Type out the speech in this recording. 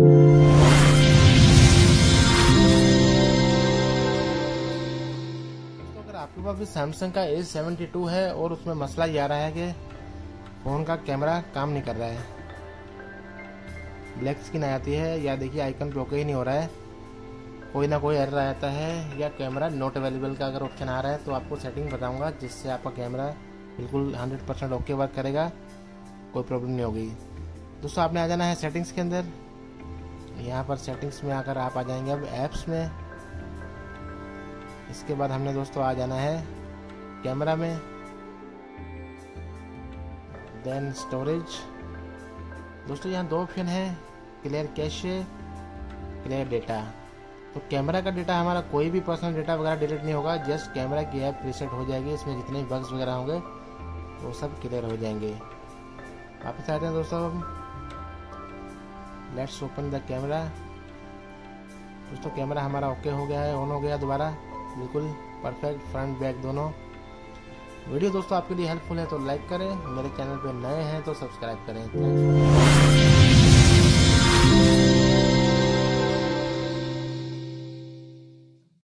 अगर आपके पास भी सैमसंग का A72 है और उसमें मसला ये आ रहा है कि फ़ोन का कैमरा काम नहीं कर रहा है, ब्लैक स्क्रीन आ जाती है, या देखिए आइकन पे ओके ही नहीं हो रहा है, कोई ना कोई एरर आ जाता है, या कैमरा नॉट अवेलेबल का अगर ऑप्शन आ रहा है, तो आपको सेटिंग बताऊंगा जिससे आपका कैमरा बिल्कुल 100% ओके वर्क करेगा, कोई प्रॉब्लम नहीं होगी। दोस्तों आपने आ जाना है सेटिंग्स के अंदर। यहाँ पर सेटिंग्स में आकर आप आ जाएंगे अब ऐप्स में। इसके बाद हमने दोस्तों आ जाना है कैमरा में, देन स्टोरेज। दोस्तों यहाँ दो ऑप्शन है, क्लियर कैशे, क्लियर डेटा। तो कैमरा का डेटा हमारा कोई भी पर्सनल डेटा वगैरह डिलीट नहीं होगा, जस्ट कैमरा की ऐप रीसेट हो जाएगी, इसमें जितने भी बग्स वगैरह होंगे वो सब क्लियर हो जाएंगे। वापस आते हैं दोस्तों, लेट्स ओपन द कैमरा। दोस्तों कैमरा हमारा ओके हो गया है, ऑन हो गया दोबारा, बिल्कुल परफेक्ट, फ्रंट बैक दोनों। वीडियो दोस्तों आपके लिए हेल्पफुल है तो लाइक करें, मेरे चैनल पे नए हैं तो सब्सक्राइब करें। थैंक्स।